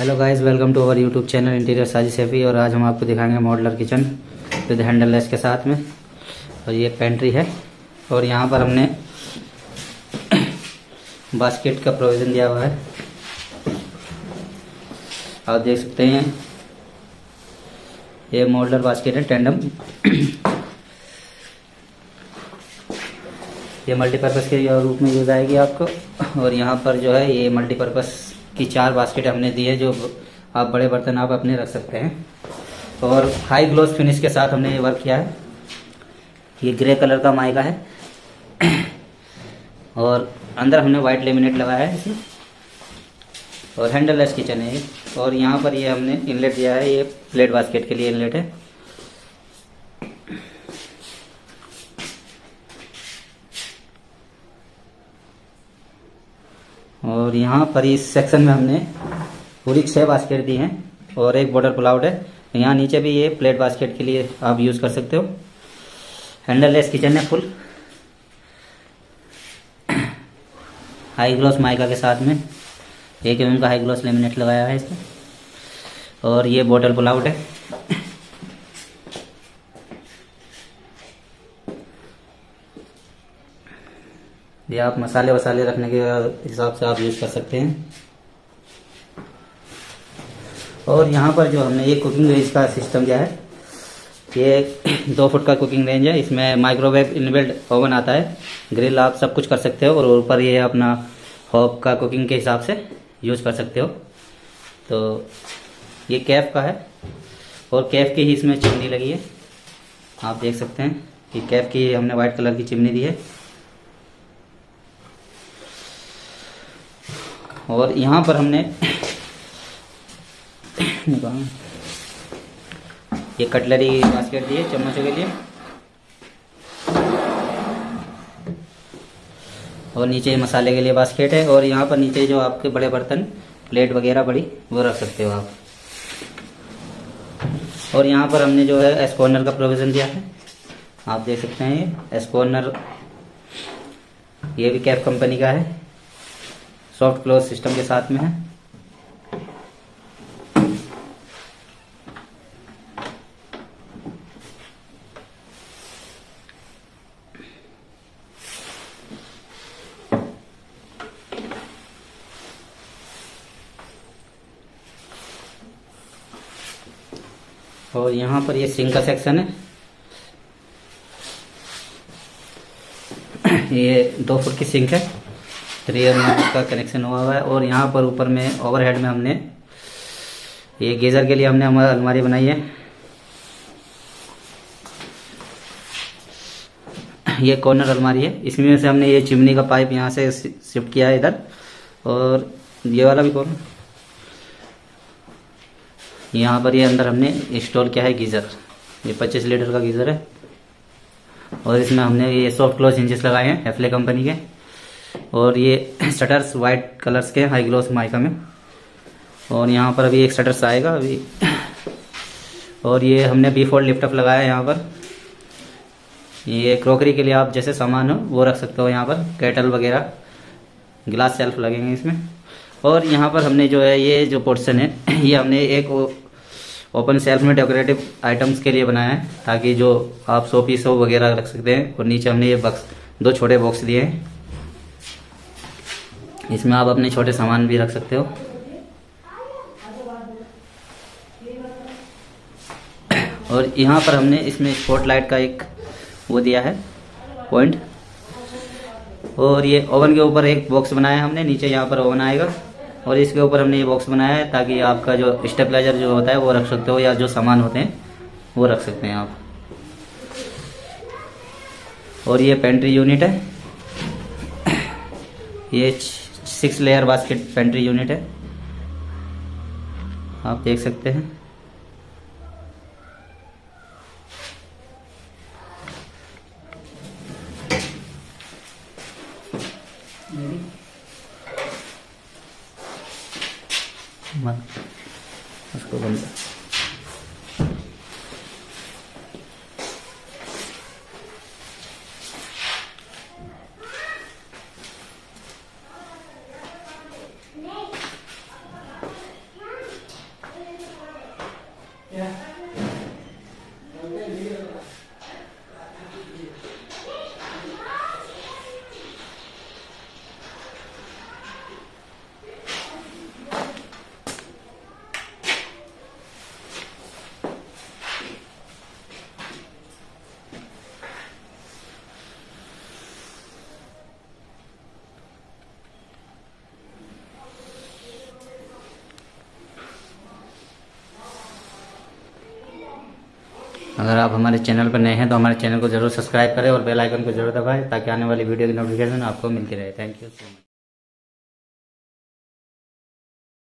Hello guys, welcome to our YouTube channel interior Sajid Saifi. और आज हम आपको दिखाएंगे modular kitchen with handleless के साथ में। और ये पेंट्री है और यहाँ पर हमने बास्केट का प्रोविज़न दिया हुआ है। आप देख सकते हैं ये मॉडलर बास्केट है टेंडम। ये मल्टीपर्पज़ के रूप में यूज़ आएगी आपको। और यहाँ पर जो है ये मल्टीपर्पज़ की 4 बास्केट हमने दी है, जो आप बड़े बर्तन आप अपने रख सकते हैं। और हाई ग्लॉस फिनिश के साथ हमने ये वर्क किया है। ये ग्रे कलर का माइका है और अंदर हमने वाइट लेमिनेट लगाया है इसमें। और हैंडल लेस किचन है ये। और यहाँ पर ये हमने इनलेट दिया है, ये प्लेट बास्केट के लिए इनलेट है। और यहाँ पर इस सेक्शन में हमने पूरी 6 बास्केट दी हैं और एक बॉर्डर पुल आउट है। यहाँ नीचे भी ये प्लेट बास्केट के लिए आप यूज़ कर सकते हो। हैंडल लेस किचन है फुल हाई ग्लॉस माइका के साथ में। 1 mm का हाई ग्लॉस लेमिनेट लगाया है इसमें। और ये बॉटल पुल आउट है। ये आप मसाले वसाले रखने के हिसाब से आप यूज़ कर सकते हैं। और यहाँ पर जो हमने ये कुकिंग रेंज का सिस्टम दिया है, ये 2 फुट का कुकिंग रेंज है। इसमें माइक्रोवेव इनबिल्ट ओवन आता है, ग्रिल आप सब कुछ कर सकते हो। और ऊपर ये अपना हॉब का कुकिंग के हिसाब से यूज़ कर सकते हो। तो ये कैफ का है और कैफ की ही इसमें चिमनी लगी है। आप देख सकते हैं कि कैफ की हमने वाइट कलर की चिमनी दी है। और यहाँ पर हमने ये कटलरी बास्केट दी है चम्मचों के लिए। और नीचे मसाले के लिए बास्केट है। और यहाँ पर नीचे जो आपके बड़े बर्तन प्लेट वगैरह बड़ी वो रख सकते हो आप। और यहाँ पर हमने जो है एस कॉर्नर का प्रोविज़न दिया है। आप देख सकते हैं ये एस कॉर्नर, ये भी कैफ कंपनी का है, सॉफ्ट क्लोज सिस्टम के साथ में है। और यहाँ पर ये सिंक का सेक्शन है। ये 2 फुट की सिंक है, 3 mm का कनेक्शन हुआ हुआ है। और यहाँ पर ऊपर में ओवरहेड में हमने ये गीजर के लिए हमने हमारी अलमारी बनाई है। ये कॉर्नर अलमारी है, इसमें से हमने ये चिमनी का पाइप यहाँ से शिफ्ट किया है इधर। और ये वाला भी कॉर्नर, यहाँ पर ये अंदर हमने इंस्टॉल किया है गीज़र। ये 25 लीटर का गीज़र है। और इसमें हमने ये सॉफ्ट क्लोज हिंजेस लगाए हैं हेफले कंपनी के। और ये शटर्स वाइट कलर्स के हाई ग्लॉस माइका में। और यहाँ पर अभी एक शटर्स आएगा अभी। और ये हमने B4 लिफ्ट अप लगाया है यहाँ पर। ये क्रोकरी के लिए आप जैसे सामान हो वो रख सकते हो। यहाँ पर केटल वगैरह गिलास शेल्फ लगेंगे इसमें। और यहाँ पर हमने जो है ये जो पोर्शन है ये हमने एक ओपन शेल्फ में डेकोरेटिव आइटम्स के लिए बनाया है, ताकि जो आप शो पीस हो वगैरह रख सकते हैं। और नीचे हमने ये बॉक्स 2 छोटे बॉक्स दिए हैं, इसमें आप अपने छोटे सामान भी रख सकते हो। और यहाँ पर हमने इसमें स्पॉटलाइट का एक वो दिया है पॉइंट। और ये ओवन के ऊपर एक बॉक्स बनाया है हमने, नीचे यहाँ पर ओवन आएगा। और इसके ऊपर हमने ये बॉक्स बनाया है ताकि आपका जो स्टेबलाइजर जो होता है वो रख सकते हो, या जो सामान होते हैं वो रख सकते हैं आप। और ये पेंट्री यूनिट है, ये 6 लेयर बास्केट पेंट्री यूनिट है, आप देख सकते हैं। उसको बंद अगर आप हमारे चैनल पर नए हैं तो हमारे चैनल को जरूर सब्सक्राइब करें और बेल आइकन को जरूर दबाएं ताकि आने वाली वीडियो की नोटिफिकेशन आपको मिलती रहे। Thank you so much.